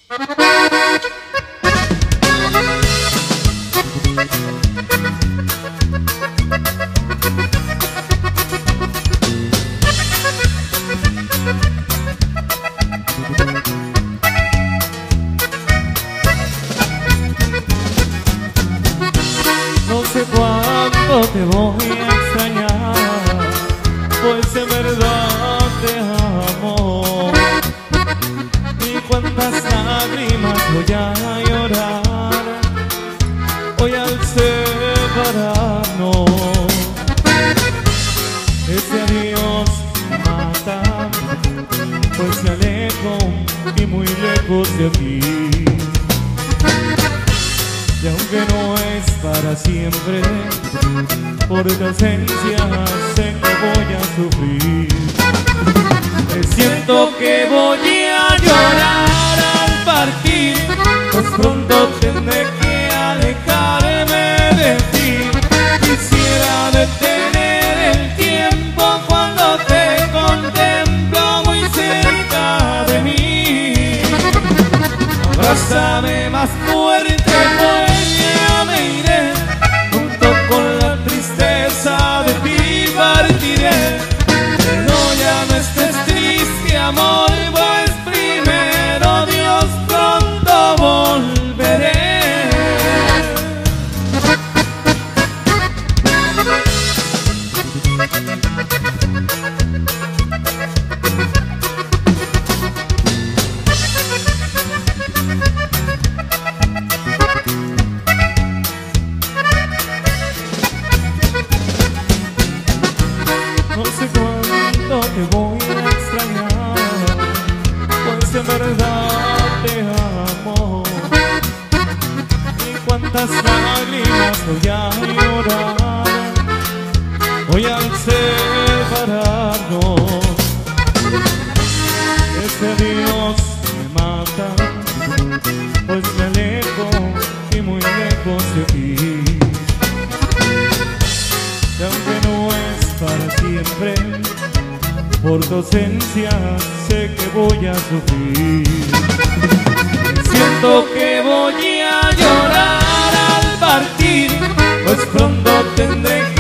No sé cuánto te voy a extrañar, pues en verdad te amo. Y cuántas lágrimas voy a llorar hoy al separarnos. Ese adiós mata, pues me alejo y muy lejos de aquí. Y aunque no es para siempre, por tu ausencia sé que voy a sufrir. Siento que voy a llorar al partir, pues pronto tendré que alejarme de ti. Quisiera detener el tiempo cuando te contemplo muy cerca de mí. Abrázame más fuerte, pues ya me iré, junto con la tristeza de ti partiré. Pero ya no estés triste, amor, pues primero Dios, pronto volveré. No sé cuánto te voy a extrañar, pues en verdad te amo. Y cuántas lágrimas voy a llorar hoy al separarnos. Este Dios me mata, pues me alejo y muy lejos de aquí. Y aunque no es para siempre, por tu ausencia sé que voy a sufrir. Siento que voy a llorar al partir, pues pronto tendré que